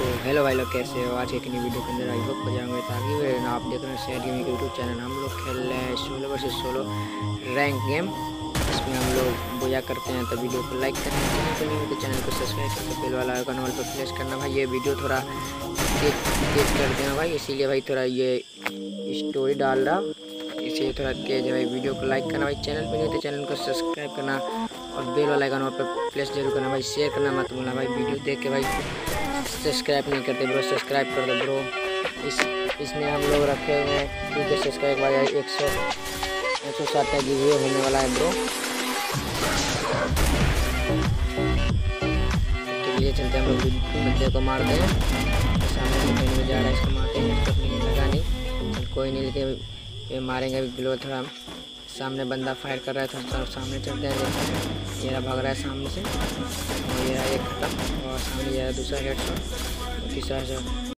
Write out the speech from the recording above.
तो हेलो भाई लोग, कैसे हो? आज एक नई वीडियो के अंदर आई होप हो जाएंगे। ताकि आप देख रहे हैं शेयर गेमिंग यूट्यूब चैनल। हम लोग खेल रहे हैं 16 वर्सेस 16 रैंक गेम। इसमें हम लोग बोया करते हैं। तो वीडियो को लाइक करना, चैनल को नहीं तो चैनल को सब्सक्राइब करके बेल वाला आइकन ऑल पर प्रेस करना भाई। ये वीडियो थोड़ा तेज कर देना भाई, इसीलिए भाई थोड़ा ये स्टोरी डाल रहा, इसलिए थोड़ा तेज है भाई। वीडियो को लाइक करना भाई, चैनल पर नहीं तो चैनल को सब्सक्राइब करना और बेल वाला आइकन ऑल पर प्रेस जरूर करना भाई। शेयर करना मत भूलना भाई। वीडियो देख के भाई सब्सक्राइब नहीं करते ब्रो, सब्सक्राइब कर दो ब्रो। इसमें हम लोग रखे हुए हैं 2 के सब्सक्राइब भाई। 160 का गिव होने वाला है ब्रो। चलिए चलते हैं हम लोग बंदे को मारते हैं। सामने से कहीं में जा रहा है, इसको मारते हैं। इसको नहीं लगा नहीं, कोई नहीं, लेकिन मारेंगे अभी बिलो। थोड़ा सामने बंदा फायर कर रहा है, थोड़ा सामने चलते हैं। ये भाग रहा है सामने से, और ये एक खत्म, और सामने ये दूसरा हेडशॉट, तीसरा